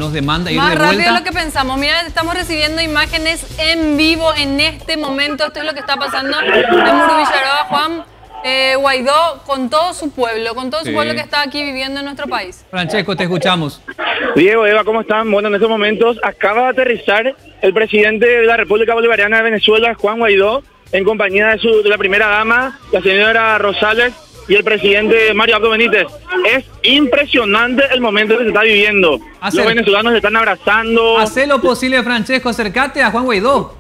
nos demanda ir más de rápido vuelta. de lo que pensamos. Mira, estamos recibiendo imágenes en vivo en este momento. Esto es lo que está pasando en Muro Villaroa, Juan. Guaidó con todo su pueblo, que está aquí viviendo en nuestro país. Francesco, te escuchamos. Diego, Eva, ¿cómo están? Bueno, en estos momentos acaba de aterrizar el presidente de la República Bolivariana de Venezuela, Juan Guaidó, en compañía de la primera dama, la señora Rosales, y el presidente Mario Abdo Benítez. Es impresionante el momento que se está viviendo. Los venezolanos se están abrazando. Hacé lo posible, Francesco, acércate a Juan Guaidó.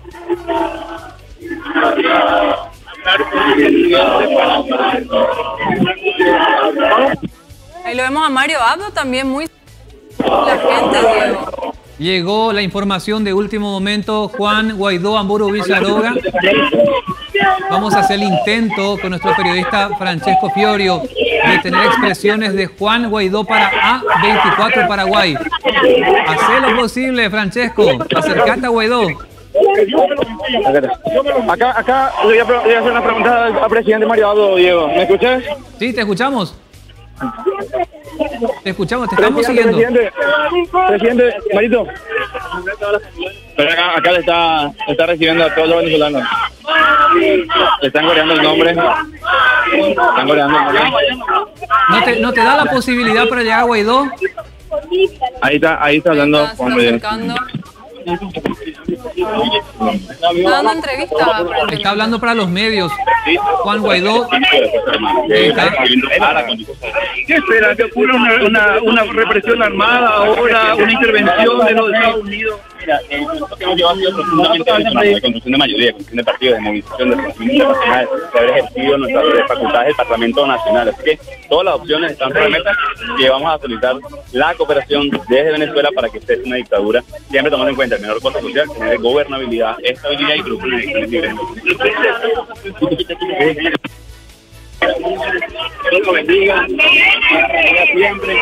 Ahí lo vemos a Mario Abdo también, muy la gente, Diego. Llegó la información de último momento, Juan Guaidó a Muro Villaroga. Vamos a hacer el intento con nuestro periodista Francesco Fiorio de tener expresiones de Juan Guaidó para A24 Paraguay. Hacé lo posible, Francesco. Acercate a Guaidó. Acá le voy a hacer una pregunta al presidente Mario Abdo, Diego. ¿Me escuchas? Sí, te escuchamos. Te escuchamos, te estamos siguiendo. Presidente, Marito. Pero acá le está recibiendo a todos los venezolanos. Le están coreando el nombre. Están coreando el nombre. ¿No te da la posibilidad para llegar a Guaidó? Ahí está hablando Juan Guaidó. Está dando entrevista. Está hablando para los medios. Juan Guaidó. ¿Qué espera? ¿Que ocurra una represión armada ahora, una intervención de los Estados Unidos? Mira, lo que hemos llevado ha sido profundamente personal, de construcción de mayoría, de construcción de partidos, de movilización, de reconocimiento internacional, de haber ejercido nuestras facultades del Parlamento Nacional. Así que todas las opciones están sobre la mesa y vamos a solicitar la cooperación desde Venezuela para que esté una dictadura, siempre tomando en cuenta el menor costo social, tener gobernabilidad, estabilidad y grupo de elecciones libres. Dios lo bendiga siempre.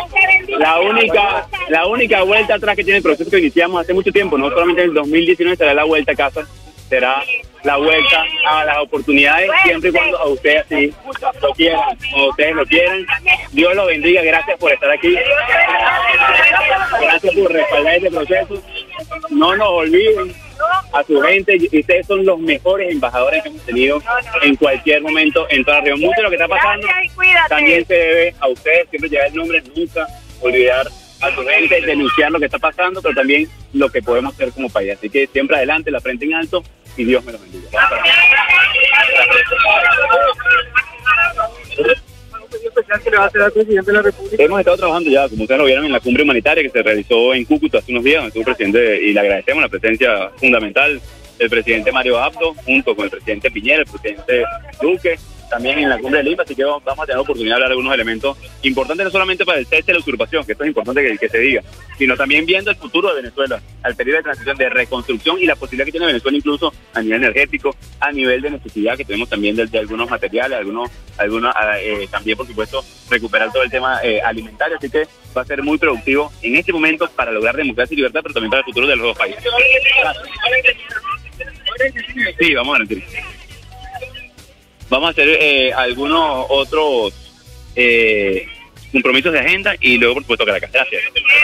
La única vuelta atrás que tiene el proceso que iniciamos hace mucho tiempo, no solamente en el 2019 será la vuelta a casa, será la vuelta a las oportunidades, siempre y cuando a ustedes así lo quieran, o ustedes lo quieran. Dios lo bendiga, gracias por estar aquí, gracias por respaldar este proceso. No nos olviden a su gente, y ustedes son los mejores embajadores que hemos tenido en cualquier momento en toda la región. Mucho de lo que está pasando también se debe a ustedes, siempre llevar el nombre, nunca olvidar a su gente, denunciar lo que está pasando, pero también lo que podemos hacer como país. Así que siempre adelante, la frente en alto, y Dios me lo bendiga. ¿Qué le va a hacer al presidente de la República? Hemos estado trabajando ya, como ustedes lo vieron, en la cumbre humanitaria que se realizó en Cúcuta hace unos días, donde estuvo el presidente, y le agradecemos la presencia fundamental del presidente Mario Abdo, junto con el presidente Piñera, el presidente Duque, también en la cumbre de Lima, así que vamos a tener la oportunidad de hablar de algunos elementos importantes, no solamente para el cese de la usurpación, que esto es importante que se diga, sino también viendo el futuro de Venezuela, al periodo de transición, de reconstrucción y la posibilidad que tiene Venezuela incluso a nivel energético, a nivel de necesidad que tenemos también de algunos materiales, también por supuesto recuperar todo el tema alimentario, así que va a ser muy productivo en este momento para lograr democracia y libertad, pero también para el futuro de los dos países. Sí, vamos a garantir. Vamos a hacer algunos otros compromisos de agenda y luego, por supuesto, Caracas. Gracias.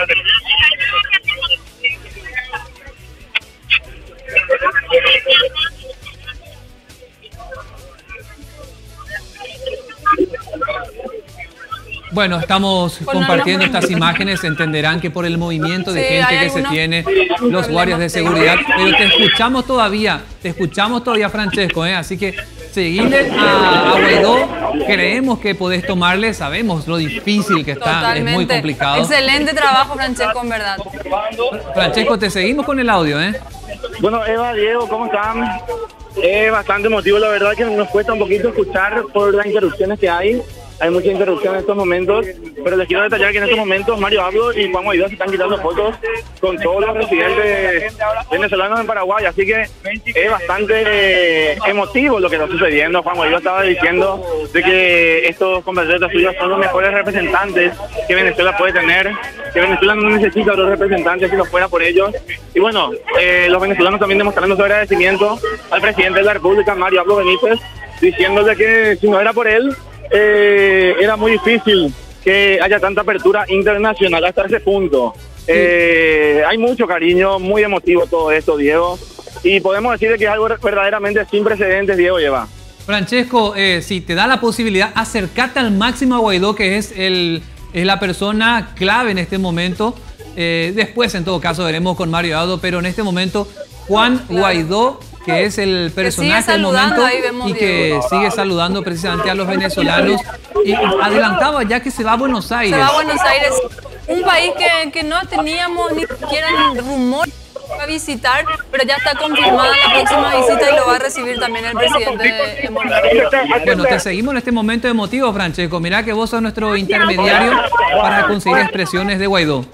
Bueno, estamos compartiendo estas imágenes, entenderán que por el movimiento de gente que se tiene, los guardias de seguridad, pero te escuchamos todavía, Francesco, así que seguirle a Guaidó, creemos que podés tomarle, sabemos lo difícil que está, totalmente. Es muy complicado. Excelente trabajo, Francesco, en verdad. Francesco, te seguimos con el audio, Bueno, Eva, Diego, ¿cómo están? Es bastante emotivo, la verdad que nos cuesta un poquito escuchar por las interrupciones que hay. Hay mucha interrupción en estos momentos, pero les quiero detallar que en estos momentos Mario Abdo y Juan Guaidó se están quitando fotos con todos los residentes venezolanos en Paraguay, así que es bastante emotivo lo que está sucediendo. Juan Guaidó estaba diciendo de que estos compatriotas suyos son los mejores representantes que Venezuela puede tener, que Venezuela no necesita otros representantes si no fuera por ellos. Y bueno, los venezolanos también demostrando su agradecimiento al presidente de la República, Mario Abdo Benítez, diciéndole que si no era por él, era muy difícil que haya tanta apertura internacional hasta ese punto. Hay mucho cariño, muy emotivo todo esto, Diego. Y podemos decir que es algo verdaderamente sin precedentes, Diego y Eva. Francesco, si te da la posibilidad, acércate al máximo a Guaidó, que es la persona clave en este momento. Después, en todo caso, veremos con Mario Abdo, pero en este momento, Juan Guaidó, que es el personaje del momento y que sigue saludando precisamente a los venezolanos. Y adelantaba ya que se va a Buenos Aires. Se va a Buenos Aires, un país que no teníamos ni siquiera rumor a visitar, pero ya está confirmada la próxima visita y lo va a recibir también el presidente Morales. Bueno, te seguimos en este momento emotivo, Francesco. Mirá que vos sos nuestro intermediario para conseguir expresiones de Guaidó.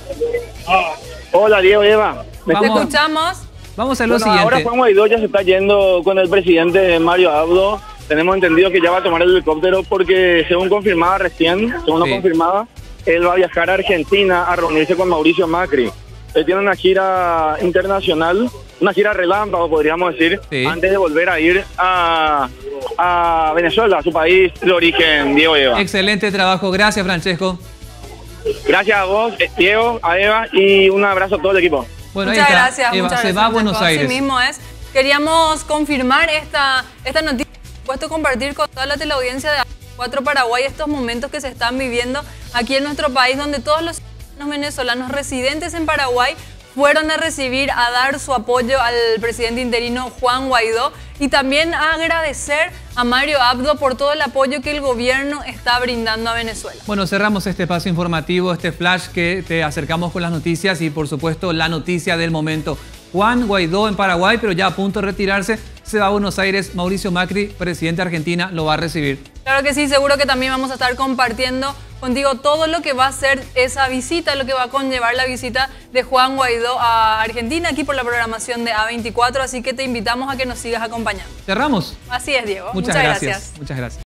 Hola, Diego y Eva. Te escuchamos. Vamos a lo siguiente. Ahora Juan Guaidó ya se está yendo con el presidente Mario Abdo. Tenemos entendido que ya va a tomar el helicóptero porque, según confirmaba recién, según lo confirmaba, él va a viajar a Argentina a reunirse con Mauricio Macri. Él tiene una gira internacional, una gira relámpago, podríamos decir, antes de volver a ir a Venezuela, a su país de origen, Diego y Eva. Excelente trabajo. Gracias, Francesco. Gracias a vos, Diego, a Eva, y un abrazo a todo el equipo. Bueno, muchas gracias. Eva, muchas se va a Buenos Aires. Así mismo es. Queríamos confirmar esta noticia, por supuesto, compartir con toda la teleaudiencia de A24 Paraguay estos momentos que se están viviendo aquí en nuestro país, donde todos los venezolanos residentes en Paraguay fueron a recibir, a dar su apoyo al presidente interino Juan Guaidó y también a agradecer a Mario Abdo por todo el apoyo que el gobierno está brindando a Venezuela. Bueno, cerramos este espacio informativo, este flash que te acercamos con las noticias y por supuesto la noticia del momento. Juan Guaidó en Paraguay, pero ya a punto de retirarse, se va a Buenos Aires. Mauricio Macri, presidente de Argentina, lo va a recibir. Claro que sí, seguro que también vamos a estar compartiendo contigo todo lo que va a ser esa visita, lo que va a conllevar la visita de Juan Guaidó a Argentina, aquí por la programación de A24, así que te invitamos a que nos sigas acompañando. ¿Cerramos? Así es, Diego. Muchas gracias. Muchas gracias.